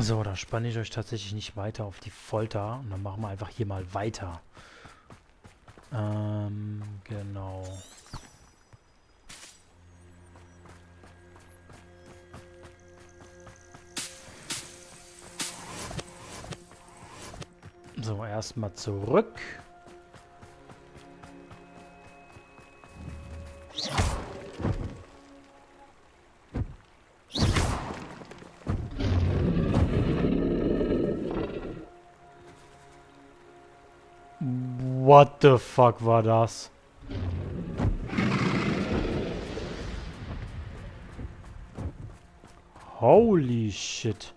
So, da spanne ich euch tatsächlich nicht weiter auf die Folter. Und dann machen wir einfach hier mal weiter. Genau. So, erstmal zurück. What the fuck war das? Holy shit.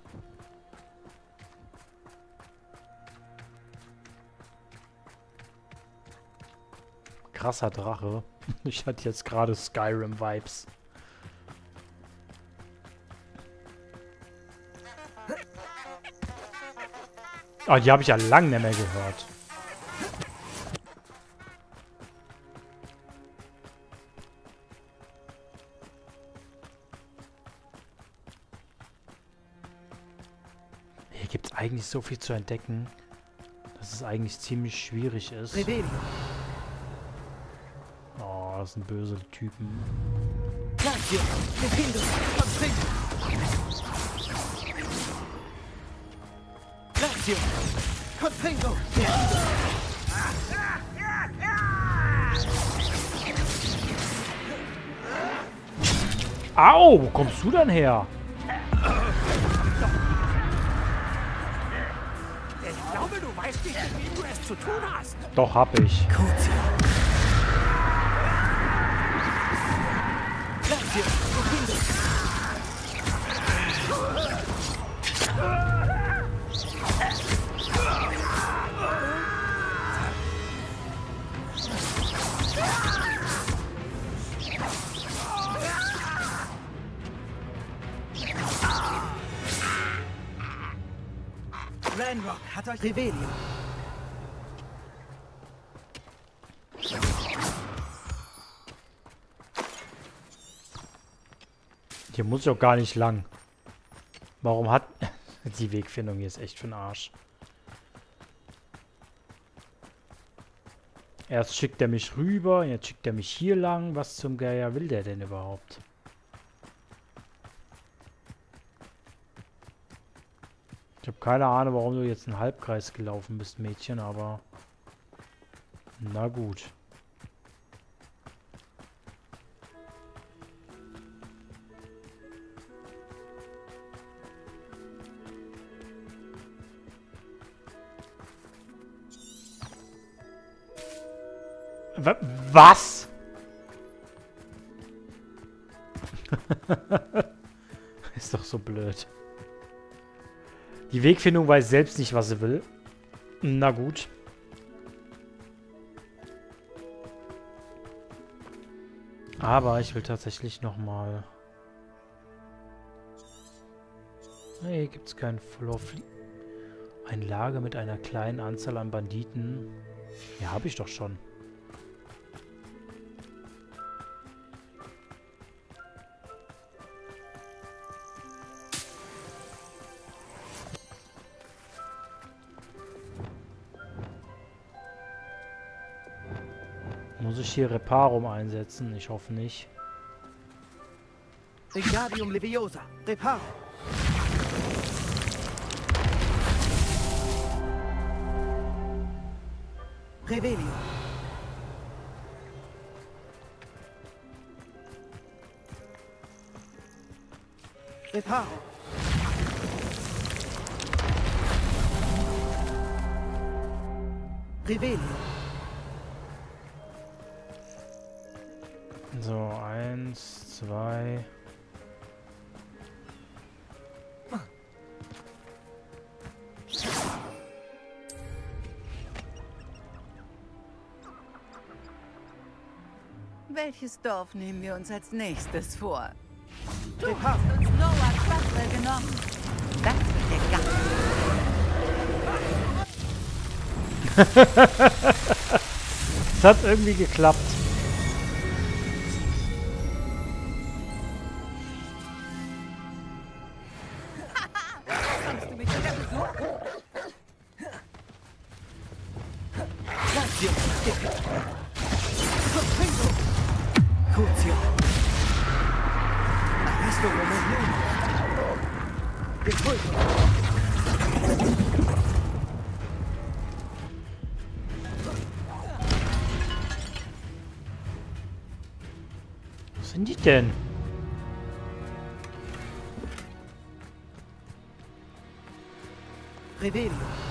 Krasser Drache. Ich hatte jetzt gerade Skyrim-Vibes. Oh, die habe ich ja lang nicht mehr gehört. Hier gibt es eigentlich so viel zu entdecken, dass es eigentlich ziemlich schwierig ist. Oh, das sind böse Typen. Au, wo kommst du denn her? Ich glaube, du weißt nicht, mit wem du es zu tun hast. Doch, hab ich. Ranrock hat euch Revelio. Hier muss ich auch gar nicht lang. Warum hat... Die Wegfindung hier ist echt für den Arsch. Erst schickt er mich rüber, jetzt schickt er mich hier lang. Was zum Geier will der denn überhaupt? Ich habe keine Ahnung, warum du jetzt einen Halbkreis gelaufen bist, Mädchen, aber... Na gut. Was? Ist doch so blöd. Die Wegfindung weiß selbst nicht, was sie will. Na gut. Aber ich will tatsächlich nochmal... Hey, gibt's kein Floor... Ein Lager mit einer kleinen Anzahl an Banditen. Ja, habe ich doch schon. Muss ich hier Reparum einsetzen? Ich hoffe nicht. Wingardium Leviosa. Reparo. Revelio. Reparo. Revelio. So, 1, 2... Welches Dorf nehmen wir uns als nächstes vor? Du hast Uns Noah Quassel genommen. Das wird der Gatt. Es hat irgendwie geklappt. Kommst du mich wieder besuchen? Lazio! Sorprendo! Crucio! Arresto Romano! Depulso! Was sind die denn? Revelio!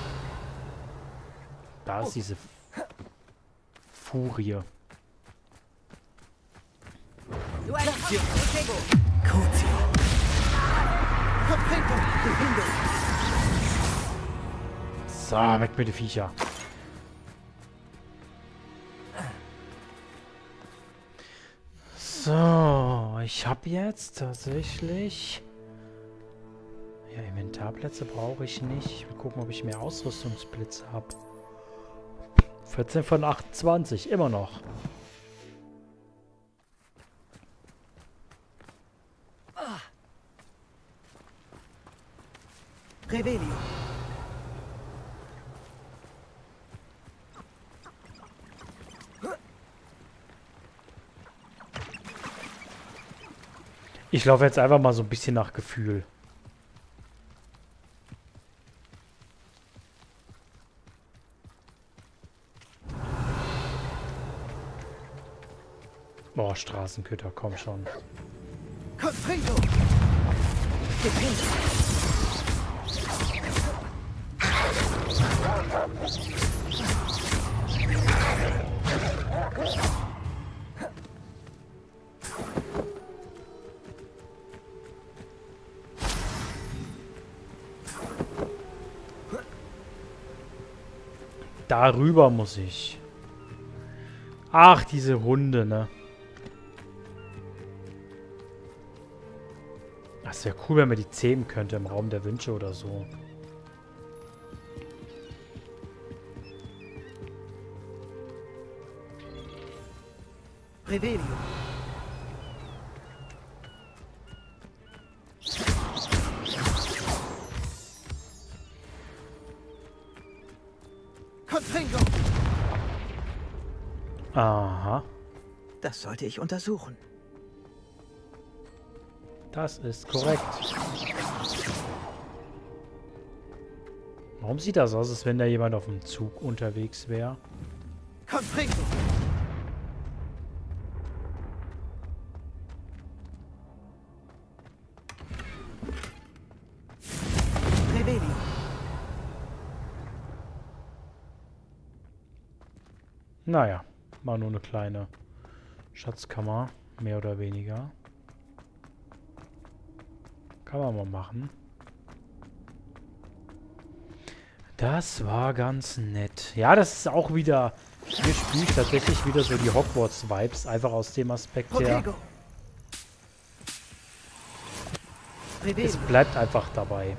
Da ist diese Furie. Du ein Lazio! Protego! Crucio! Sorprendo! Defendo! So, weg mit den Viecher. So, ich habe jetzt tatsächlich... Ja, Inventarplätze brauche ich nicht. Ich will gucken, ob ich mehr Ausrüstungsblitze habe. 14 von 28, immer noch. Revelio! Ich laufe jetzt einfach mal so ein bisschen nach Gefühl. Boah, Straßenköter, komm schon. Confringo! Defendo! Darüber muss ich. Ach, diese Hunde, ne? Das wäre cool, wenn man die zähmen könnte im Raum der Wünsche oder so. Revelio! Confringo! Aha. Das sollte ich untersuchen. Das ist korrekt. Warum sieht das aus, als wenn da jemand auf dem Zug unterwegs wäre? Confringo! Revelio! Naja, war nur eine kleine Schatzkammer, mehr oder weniger. Kann man mal machen. Das war ganz nett. Ja, das ist auch wieder... Hier spüre ich tatsächlich wieder so die Hogwarts-Vibes. Einfach aus dem Aspekt her. Protego! Es Revelio! bleibt einfach dabei.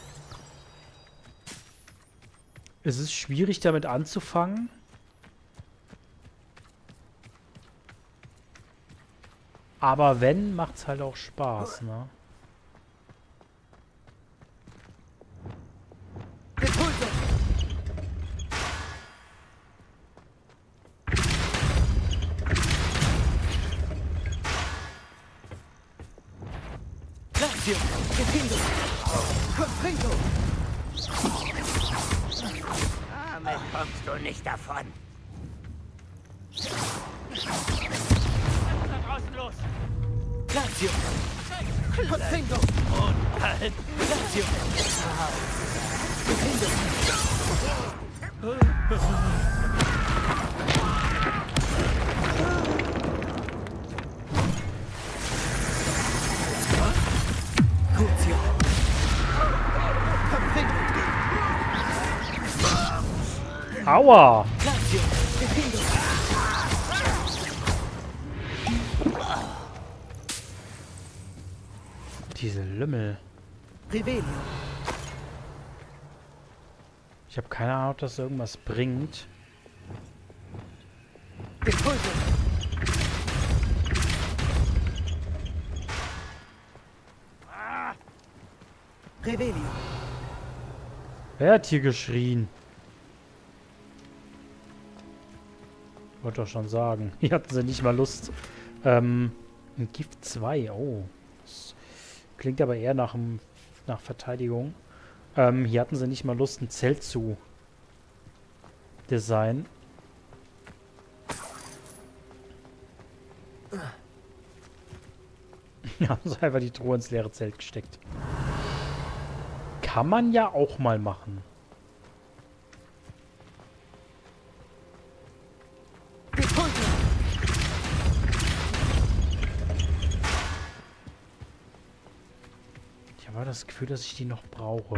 Es ist schwierig damit anzufangen. Aber wenn, macht's halt auch Spaß, ne? Depulso! Lazio! Defendo! Confringo! Damit kommst du nicht davon. Was ist da draußen los? Lazio! Confringo! Und halt! Lazio! Defendo! Crucio! Confringo! Aua! Lazio! Defendo! Diese Lümmel. Revelio! Ich habe keine Ahnung, ob das irgendwas bringt. Depulso! Revelio! Wer hat hier geschrien? Wollte doch schon sagen. Hier hatten sie nicht mal Lust. Ein Gift 2. Oh. Das klingt aber eher nach Verteidigung. Hier hatten sie nicht mal Lust, ein Zelt zu designen. Ja, haben sie einfach die Truhe ins leere Zelt gesteckt. Kann man ja auch mal machen. Ich habe das Gefühl, dass ich die noch brauche.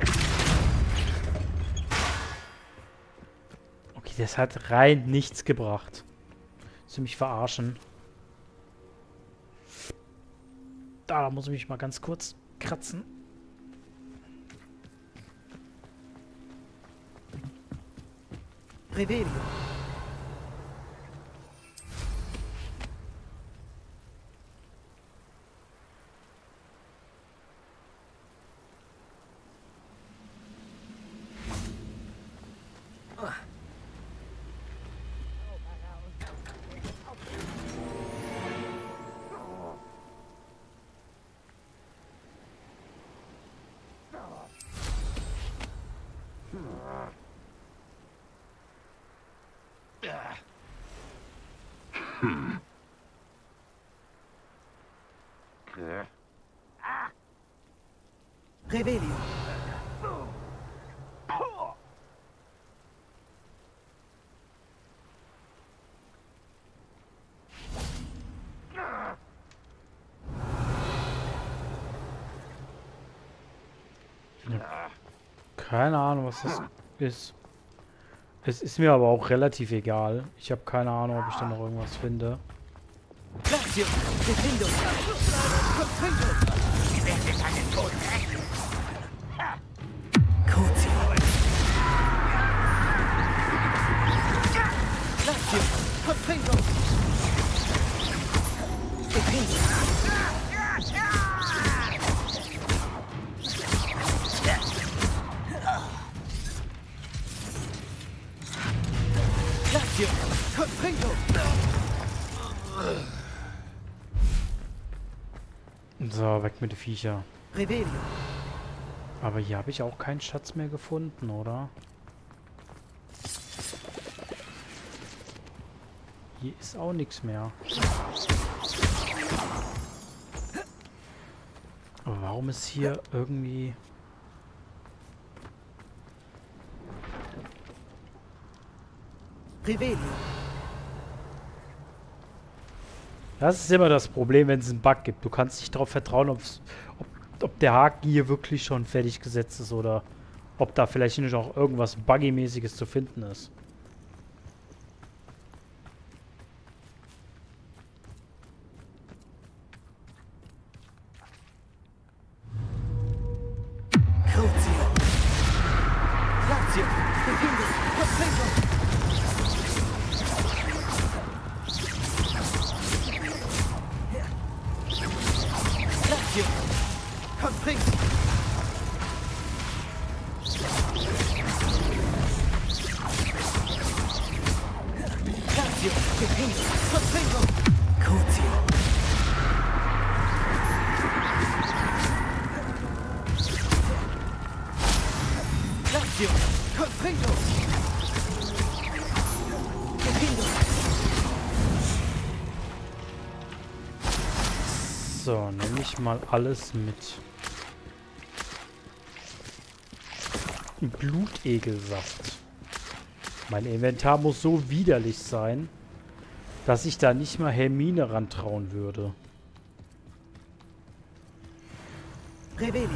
Okay, das hat rein nichts gebracht. Willst du mich verarschen? Da muss ich mich mal ganz kurz kratzen. Revelio. Revelio. Keine Ahnung, was das ist. Es ist mir aber auch relativ egal. Ich habe keine Ahnung, ob ich da noch irgendwas finde. Lazio. Defendo. Confringo. Ich werde seinen Tod rächen. Crucio. Lazio. Confringo. Defendo. Lazio. Confringo. So, weg mit den Viecher. Revelio. Aber hier habe ich auch keinen Schatz mehr gefunden, oder? Hier ist auch nichts mehr. Aber warum ist hier irgendwie... Revelio. Das ist immer das Problem, wenn es einen Bug gibt. Du kannst nicht darauf vertrauen, ob der Haken hier wirklich schon fertig gesetzt ist oder ob da vielleicht nicht auch irgendwas Buggy-mäßiges zu finden ist. Crucio. Lazio. Defendo. Confringo. Lazio. Confringo. Lazio. Defendo. Confringo. Crucio. Lazio. Confringo. Defendo. So, nehme ich mal alles mit. Blutegelsaft. Mein Inventar muss so widerlich sein, dass ich da nicht mal Hermine rantrauen würde. Revelio.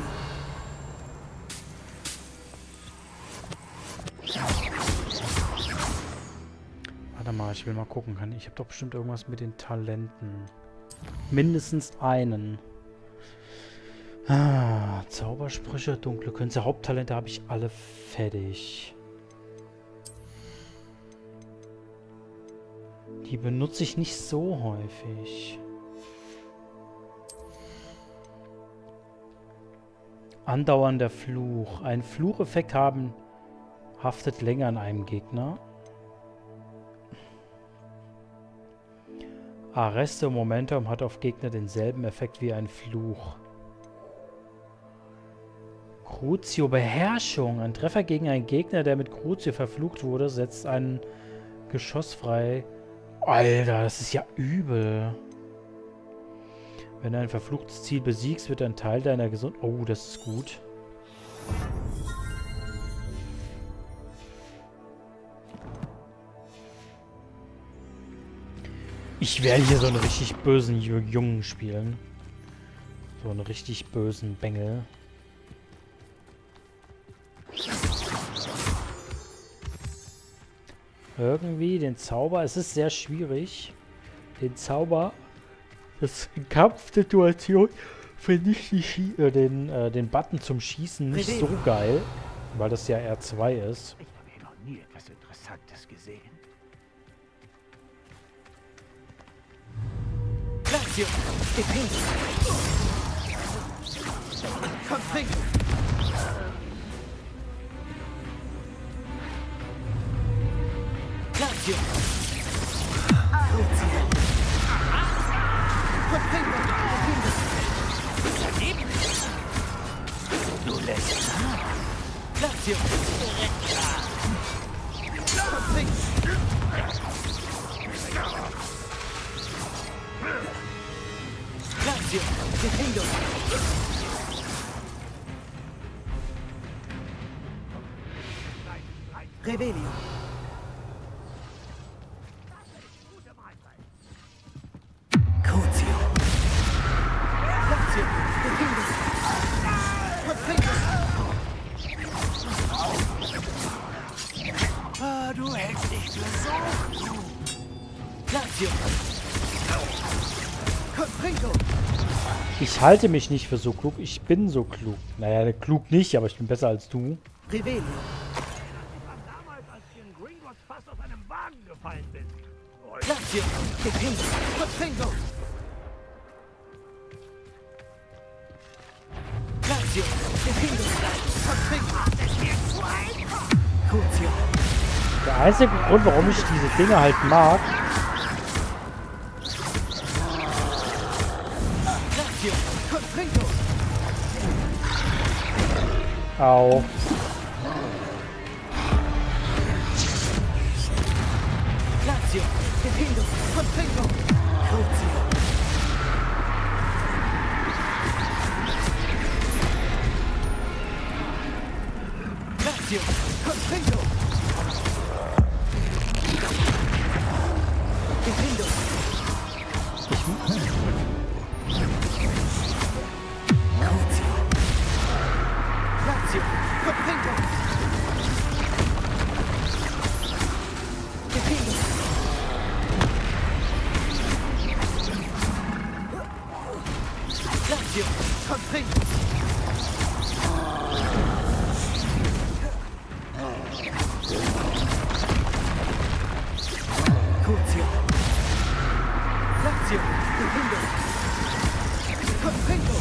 Warte mal, ich will mal gucken. Ich habe doch bestimmt irgendwas mit den Talenten. Mindestens einen. Ah, Zaubersprüche, dunkle Künste, Haupttalente habe ich alle fertig. Die benutze ich nicht so häufig. Andauernder Fluch. Einen Flucheffekt haben Haftet länger an einem Gegner. Arreste und Momentum hat auf Gegner denselben Effekt wie ein Fluch. Crucio Beherrschung. Ein Treffer gegen einen Gegner, der mit Crucio verflucht wurde, setzt ein Geschoss frei. Alter, das ist ja übel. Wenn du ein verfluchtes Ziel besiegst, wird ein Teil deiner Gesundheit... Oh, das ist gut. Ich werde hier so einen richtig bösen Jungen spielen. So einen richtig bösen Bengel. Irgendwie den Zauber, es ist sehr schwierig, den Zauber, das in Kampfsituation finde ich den Button zum Schießen nicht so geil, weil das ja R2 ist. Ich habe hier noch nie etwas Interessantes gesehen. Lazio, Defendo. Confringo. Lazio. Crucio. Confringo. Defendo. Du lässt nach. Lazio. Confringo. Lazio, Defendo. Revelio. Crucio. Lazio, Defendo. Confringo. Ah, du hältst dich für so klug. Lazio. Confringo. Ich halte mich nicht für so klug, ich bin so klug. Naja, klug nicht, aber ich bin besser als du. Revelio. Damals, als ich in Gringotts fast aus einem Wagen gefallen bin. Lazio, Defendo. Confringo. Lazio, Defendo. Confringo. Crucio. Der einzige Grund, warum ich diese Dinge halt mag, Lazio, Confringo. au, Lazio, Defendo. Confringo. Crucio. Lazio, Confringo. Defendo. Crucio. Lazio, Confringo. Defendo. Lazio, Confringo. Crucio. Lazio, Defendo. Confringo.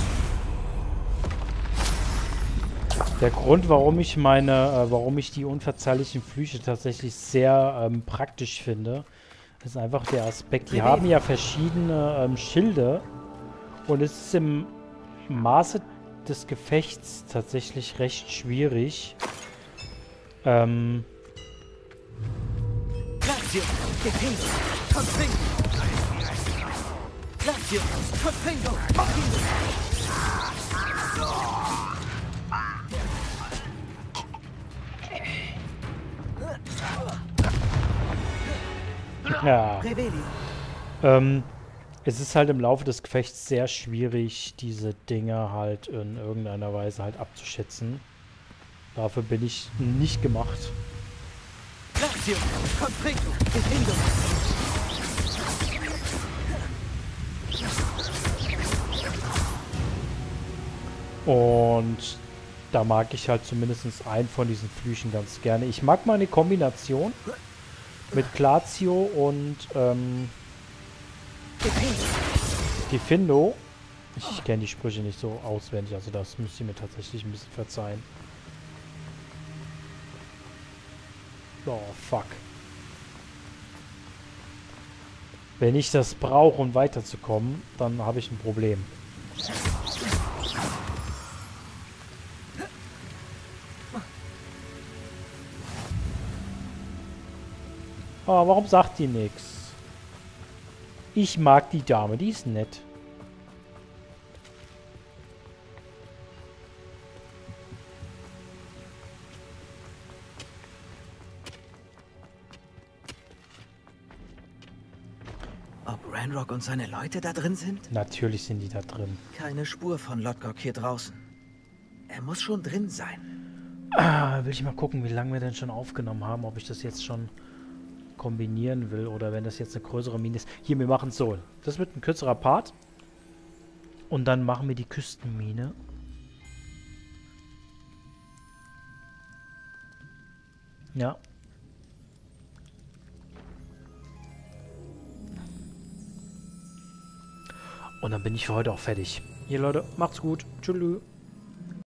der Grund, warum ich warum ich die unverzeihlichen Flüche tatsächlich sehr praktisch finde, ist einfach der Aspekt, die haben ja verschiedene Schilde und es ist im Maße des Gefechts tatsächlich recht schwierig, Lazio, Defendo. Confringo. Lazio, Confringo. Defendo. ja, Revelio. es ist halt im Laufe des Gefechts sehr schwierig, diese Dinge halt in irgendeiner Weise halt abzuschätzen. Dafür bin ich nicht gemacht. Lazio, Confringo. Defendo. Und da mag ich halt zumindest einen von diesen Flüchen ganz gerne. Ich mag mal eine Kombination mit Glacio und Defendo. Ich kenne die Sprüche nicht so auswendig, also das müsst ihr mir tatsächlich ein bisschen verzeihen. Oh, fuck. Wenn ich das brauche, um weiterzukommen, dann habe ich ein Problem. Oh, warum sagt die nichts? Ich mag die Dame, die ist nett. Ob Ranrock und seine Leute da drin sind? Natürlich sind die da drin. Keine Spur von Lodgok hier draußen. Er muss schon drin sein. Ah, will ich mal gucken, wie lange wir denn schon aufgenommen haben, ob ich das jetzt schon kombinieren will oder wenn das jetzt eine größere Mine ist. Hier, wir machen es so. Das wird ein kürzerer Part. Und dann machen wir die Küstenmine. Ja. Und dann bin ich für heute auch fertig. Hier, Leute, macht's gut. Tschüss.